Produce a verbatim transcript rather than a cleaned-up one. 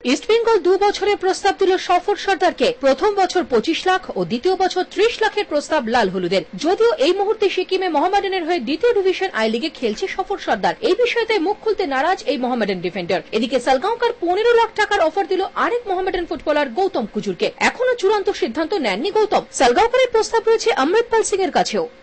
East Bengal দু বছরের প্রস্তাব দিল সফর সর্দারকে। প্রথম বছর পঁচিশ লাখ ও দ্বিতীয় বছর ত্রিশ লাখের প্রস্তাব লাল হলুদের। যদিও এই মুহূর্তে সিকিমে মোহামেডানের হয়ে দ্বিতীয় ডিভিশন আই লিগে খেলছে সফর সর্দার। এই বিষয়তে মুখ খুলতে নারাজ এই মোহামেডান ডিফেন্ডার। এদিকে সালগাঁওকার পনেরো লাখ টাকার অফার দিল আরেক মোহামেডান ফুটবলার গৌতম কুজুরকে। এখনো চূড়ান্ত সিদ্ধান্ত নেননি গৌতম। সালগাঁওকারের প্রস্তাব রয়েছে অমৃতপাল সিং এর কাছেও।